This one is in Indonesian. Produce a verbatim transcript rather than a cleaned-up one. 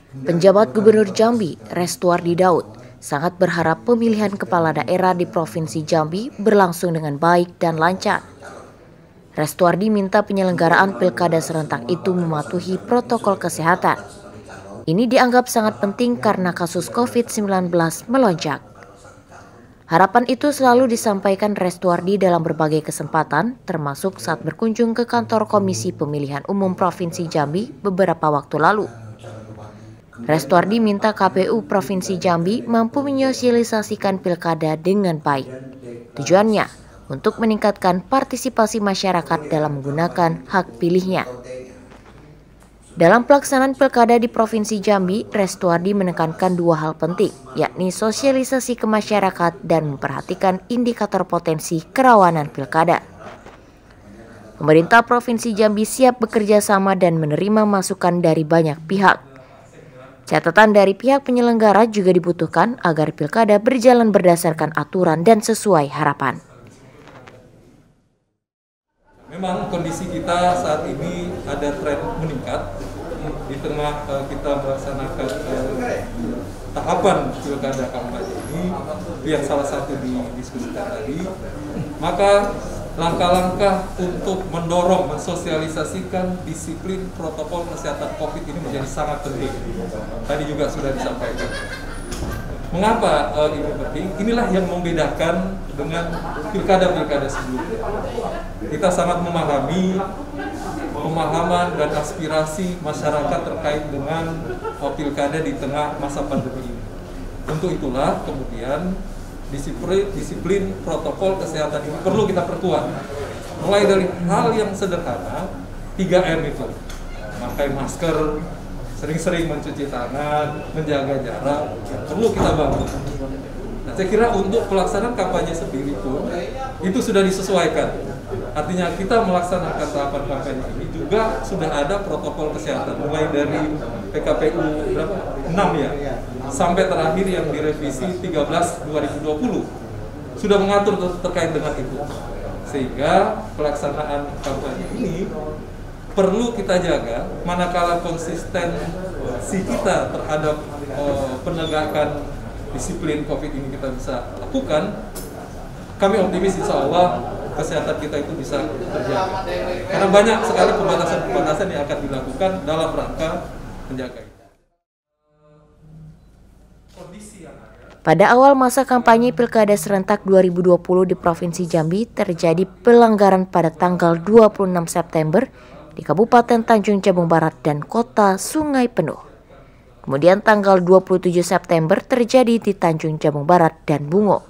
Penjabat Gubernur Jambi, Restuardi Daud, sangat berharap pemilihan kepala daerah di Provinsi Jambi berlangsung dengan baik dan lancar. Restuardi minta penyelenggaraan pilkada serentak itu mematuhi protokol kesehatan. Ini dianggap sangat penting karena kasus covid sembilan belas melonjak. Harapan itu selalu disampaikan Restuardi dalam berbagai kesempatan, termasuk saat berkunjung ke kantor Komisi Pemilihan Umum Provinsi Jambi beberapa waktu lalu. Restuardi minta K P U Provinsi Jambi mampu menyosialisasikan pilkada dengan baik. Tujuannya untuk meningkatkan partisipasi masyarakat dalam menggunakan hak pilihnya. Dalam pelaksanaan pilkada di Provinsi Jambi, Restuardi menekankan dua hal penting, yakni sosialisasi ke masyarakat dan memperhatikan indikator potensi kerawanan pilkada. Pemerintah Provinsi Jambi siap bekerja sama dan menerima masukan dari banyak pihak. Catatan dari pihak penyelenggara juga dibutuhkan agar pilkada berjalan berdasarkan aturan dan sesuai harapan. Memang kondisi kita saat ini ada tren meningkat di tengah uh, kita melaksanakan uh, tahapan pilkada kampanye ini, yang salah satu didiskusikan tadi. Maka langkah-langkah untuk mendorong, mensosialisasikan disiplin protokol kesehatan COVID ini menjadi sangat penting. Tadi juga sudah disampaikan. Mengapa uh, ini penting? Inilah yang membedakan dengan pilkada-pilkada sebelumnya. Kita sangat memahami pemahaman dan aspirasi masyarakat terkait dengan uh, pilkada di tengah masa pandemi ini. Untuk itulah kemudian disiplin, disiplin protokol kesehatan ini perlu kita perkuat. Mulai dari hal yang sederhana, tiga M itu. Memakai masker, sering-sering mencuci tangan, menjaga jarak, perlu kita bangun. Nah, saya kira untuk pelaksanaan kampanye sendiri pun itu sudah disesuaikan. Artinya kita melaksanakan tahapan kampanye ini juga sudah ada protokol kesehatan, mulai dari P K P U berapa? enam ya, sampai terakhir yang direvisi tiga belas dua ribu dua puluh sudah mengatur ter terkait dengan itu. Sehingga pelaksanaan kampanye ini perlu kita jaga, manakala konsistensi kita terhadap uh, penegakan disiplin COVID ini kita bisa lakukan. Kami optimis insya Allah kesehatan kita itu bisa terjaga. Karena banyak sekali pembatasan-pembatasan yang akan dilakukan dalam rangka menjaga itu. Pada awal masa kampanye Pilkada Serentak dua ribu dua puluh di Provinsi Jambi terjadi pelanggaran pada tanggal dua puluh enam September di Kabupaten Tanjung Jabung Barat dan Kota Sungai Penuh. Kemudian tanggal dua puluh tujuh September terjadi di Tanjung Jabung Barat dan Bungo.